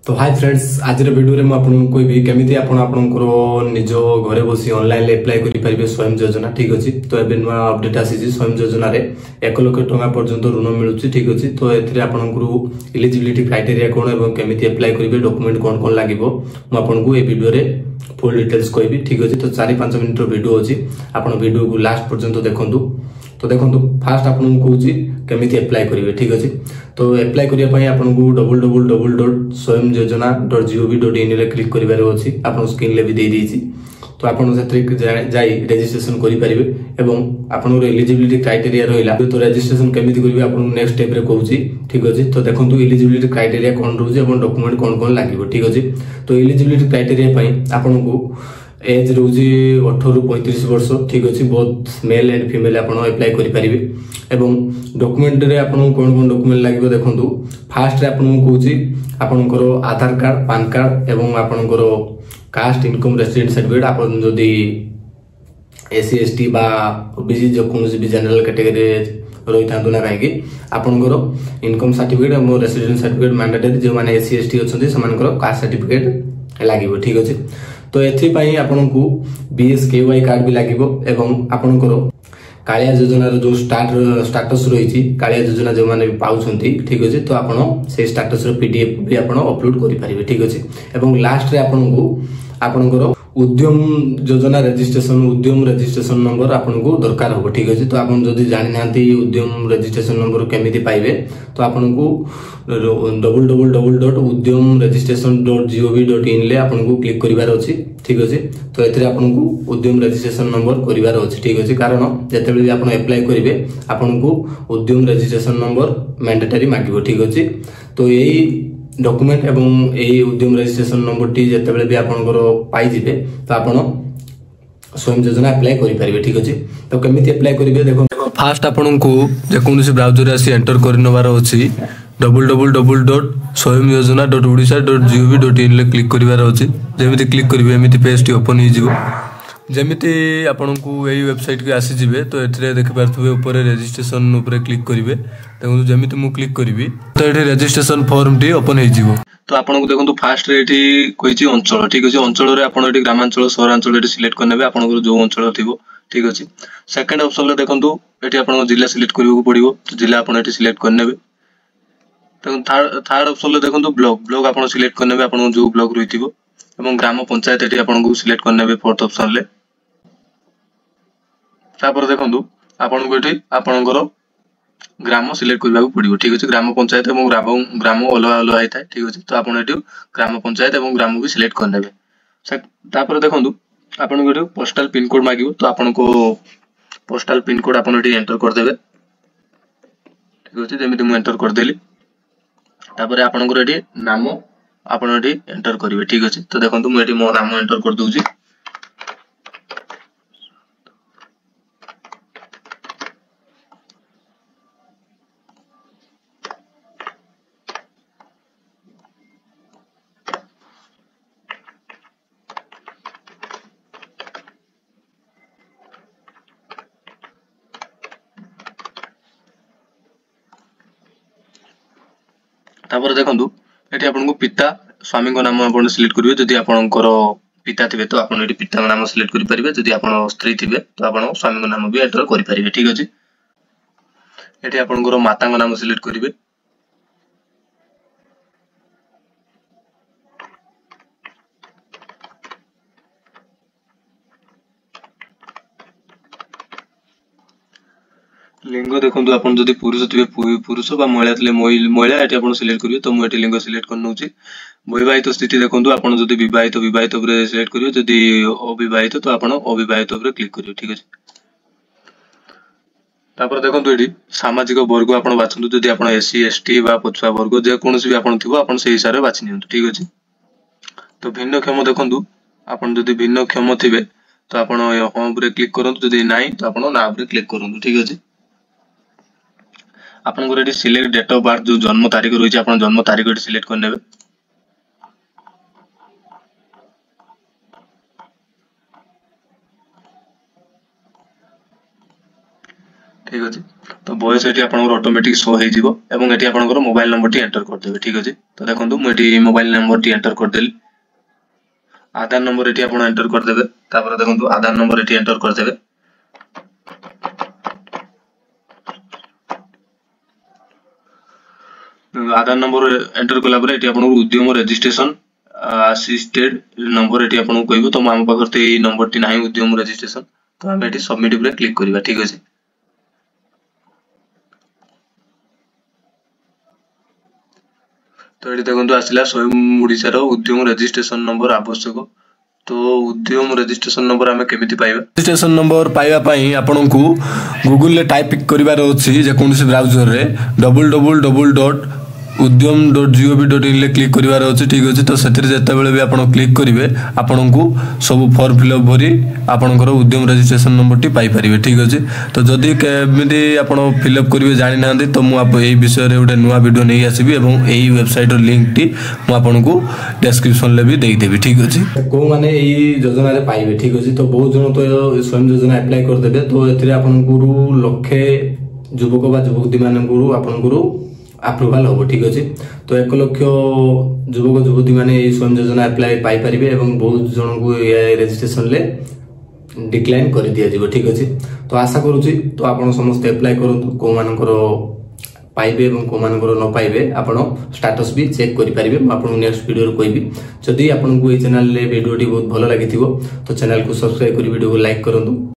तो hi friends, आज video में आपको कहबी केमी आपंकर निज घरे बसी ऑनलाइन एप्लाई करेंगे स्वयं योजना। ठीक अच्छे तो ये नुआ अपडेट आसी स्वयं योजना रे 1 लाख टका पर्यंत ऋण मिलूँ। ठीक अच्छे तो ये आपंकर इलिजिबिलिटी क्राइटेरिया कौन और केमी एप्लाई करेंगे डॉक्यूमेंट कौन कौन लगे मुझे ये वीडियो रे फुल डिटेल्स कहबी। ठीक अच्छे तो 4-5 मिनट वीडियो अच्छी आप वीडियो को लास्ट पर्यंत देखूँ। तो देखो फास्ट आपको कौन केमी एप्लाई करेंगे। ठीक अच्छे तो एप्लाई करने आपको www.swayamyojana.gov.in रे क्लिक करिवार अछि। आपन स्क्रीन ले भी दे देछि तो आपन जाई रजिस्ट्रेशन करि परिबे एवं आपन एलिजिबिलिटी क्राइटेरिया रहिला तो रजिस्ट्रेशन केमिति करिवे आपन नेक्स्ट स्टेप रे कहूछि। ठीक अछि तो देखंतु एलिजिबिलिटी क्राइटेरिया कोन रहउछि एवं डॉक्यूमेंट कोन कोन लागिवो। ठीक अछि तो एलिजिबिलिटी क्राइटेरिया पई आपन को एज रोजी 18 रु 35 वर्ष। ठीक अच्छे बोथ मेल एंड फीमेल आप एप्लाई करेंगे एवं डॉक्यूमेंट रे आपन कौन कौन डॉक्यूमेंट लगे देखो। फास्ट रे आपन कहूँ आपनकर आधार कार्ड पान कार्ड एवं आपनकर कास्ट इनकम रेसिडेंट सर्टिफिकेट आपन जदि एससी एसटी बा ओबीसी जो कौन भी जनरल कैटेगरी रही था ना कहीं आपनकर इनकम सर्टिफिकेट और रेसिडेंट सर्टिफिकेट मैंडेटरी जो मैंने एससी एसटी अच्छा से कास्ट सर्टिफिकेट लगे। ठीक अच्छे तो एथि आपन को BSKY कार्ड भी लगे एवं आपनकर कालिया योजना जो स्टाटस रही कालिया योजना जो मैंने पाउछंती। ठीक अच्छे तो आपन से स्टाटस PDF भी आपन अपलोड करि परिबे। ठीक अच्छे एवं लास्ट रे आपन को आपनकर उद्यम योजना उद्यम रजिस्ट्रेशन नंबर आपन को दरकार हो। ठीक अच्छे तो आपन जदि जानि नांती उद्यम रजिस्ट्रेशन नंबर केमिति पाइबे तो आपन को www.udyamregistration.gov.in ले आपन को क्लिक करिवार अछि। ठीक अच्छे तो एथरे आपन को उद्यम रजिस्ट्रेशन नंबर करिवार अछि। ठीक अच्छे कारण जेतेबेले भी आपन अप्लाई करिवे आपन को उद्यम रजिस्ट्रेशन नंबर मैंडेटरी मागिवो। ठीक अच्छे तो यही डॉक्यूमेंट एवं यही उद्यम रजिस्ट्रेशन नंबर टी जेतेबेले भी आपनकर पाई जिवे तो आपन स्वयं योजना अप्लाई करि परिबे। ठीक अच्छे तो केमिति अप्लाई करिवे देखो फास्ट आपन को जे कोनोसी ब्राउजर आसी एंटर करनवार अछि www.swayamyojana.odisha.gov.in ले क्लिक करिवार अछि। जेमिति क्लिक करिवे एमिति पेज टी ओपन हो जिवो। जेमिति आपन को यही वेबसाइट के आसी जिवे तो एथरे देखि पारथुबे ऊपर रजिस्ट्रेशन ऊपर क्लिक करिवे। देखो जेमिति मु क्लिक करिवि तो एठी रजिस्ट्रेशन फॉर्म टी ओपन हो जिवो। तो आपन को देखो फास्ट रे एठी कहिछि अंचल। ठीक अछि अंचल रे आपन एठी ग्रामांचल सहरांचल एठी सिलेक्ट करनेबे आपन को जो अंचल थिबो। ठीक अछि सेकंड ऑप्शन ले देखंतु एठी आपन को जिल्ला सिलेक्ट करिवो पड़िवो तो जिल्ला आपन एठी सिलेक्ट करनेबे। तो थर्ड ऑप्शन ले देखंतु ब्लॉक आपन सिलेक्ट करनेबे आपन जो ब्लॉक रहिथिबो एवं ग्राम पंचायत एठी आपन को सिलेक्ट करनेबे फोर्थ ऑप्शन ले। तापर देखंतु आपन को एठी आपनकर ग्राम सिलेक्ट करबा पड़िवो। ठीक अछि ग्राम पंचायत एवं ग्राम अलग अलग आइ थाए। ठीक अछि तो आपन एठी ग्राम पंचायत एवं ग्राम भी सिलेक्ट करनेबे। तापर देखंतु आपन को एठी पोस्टल पिन कोड मागिवो तो आपन को पोस्टल पिन कोड आपन एठी एंटर कर देबे। ठीक अछि जेमिति मु एंटर कर देली तापर आपन को एठी नाम आपन एठी एंटर करिवे। ठीक अछि तो देखंतु मु एठी मो नाम एंटर कर दोउची। तापर देखंतु एठी आपन को पिता स्वामी को नाम आपन सिलेक्ट करिवे। जदि आपनकर पिता थिबे तो आपन एठी पिता नाम सिलेक्ट करि परिबे। जदि आपन स्त्री थिबे तो आपन स्वामी को नाम भी एंटर करि परिबे। ठीक अछि एठी आपनकर माता को नाम सिलेक्ट करिवे। लिंग देखंतु आपन जदि पुरुष थिबे पुरुष बा महिला थिले महिला एठी आपन सिलेक्ट करिवे तो मु एठी लिंग सिलेक्ट कर नउची। वैवाहित स्थिति देखंतु आपन जदि विवाहित ऊपर सिलेक्ट करिवे जदि अविवाहित तो आपन अविवाहित ऊपर क्लिक करिवे। ठीक अछि तापर देखंतु एठी सामाजिक वर्ग आपन बाछंतु जदि आपन SC ST बा पछुआ वर्ग जे कोनोसी भी आपन थिबो आपन सेही हिसाब रे बाछि नियंतु। ठीक अछि तो भिन्नक्षम देखंतु आपन जदि भिन्नक्षम थिबे तो आपन होम ऊपर क्लिक करंतु जदि नाही तो आपन ना ऊपर क्लिक करंतु। ठीक अछि आपन को एठी सिलेक्ट डेट ऑफ बर्थ जो जन्म तारीख रही छै आपन जन्म तारीख एठी सिलेक्ट करनेबे। ठीक अच्छे। तो वॉइस ये ऑटोमेटिक शो हो एवं मोबाइल नंबर टी एंटर करदे। ठीक अच्छे। तो देखो मुझे मोबाइल नंबर टी एंटर करदेली। आधार नंबर ये एंटर करदे। देखो आधार नंबर ये एंटर करदे। आधार नंबर एंटर कला उद्यम रजिस्ट्रेशन असिस्टेड नंबर ये आपको कह तो आम पाखे ये नंबर टी ना उद्यम रजिस्ट्रेशन तो आम ये सबमिट पर क्लिक करवा। ठीक अच्छे। तो ये देखो आसला स्वयं ओडिशार उद्यम रजिस्ट्रेशन नंबर आवश्यक। तो उद्यम रजिस्ट्रेशन नंबर आम केमिति पाइबा? रजिस्ट्रेशन नंबर पाइबा पई आपनकु गूगल ले टाइप करिवार अछि जे कोनसी ब्राउजर रे www.udyam.gov.in ले क्लिक करिवार अछि। ठीक अछि। तो सेतिर जते बेले भी आपण क्लिक करिवे आपनकु सब फॉर्म फिलअप भरी आपनकर उद्यम रजिस्ट्रेशन नंबर टी पाई परिबे। ठीक अछि। तो जदी केमिति आपण फिलअप करिवे जानि नांदी तो मु आप एई विषय रे उडे नुवा वीडियो नै आसीबी एवं एई वेबसाइट रो लिंक टी मु आपनकु डिस्क्रिप्शन ले भी देई देबी। ठीक अछि। को माने एई योजना रे पाइबे। ठीक अछि। तो बहुत जन तो स्वयं योजना अप्लाई कर देबे। तो एथिरे आपनकु लक्षे युवक बा युवती मानकु आपनकु अप्रूवल होबो। ठीक अछि। तो 1 लाख युवक युवती माने स्वयं योजना अप्लाई पाई परिबे एवं बहुत जन को रजिस्ट्रेशन ले डिक्लाइन कर दिया जिवो। ठीक अछि। तो आशा करूची तो आपण समस्त अप्लाई करंतु को मानकर पाइबे एवं को मानकर न पाइबे आपण स्टेटस भी चेक करि परिबे। म आपण नेक्स्ट वीडियो रे कहबी। जदि आपण को ए चैनल ले वीडियो टी बहुत भलो लागिथिबो तो चैनल को सब्सक्राइब करि वीडियो को लाइक करंतु।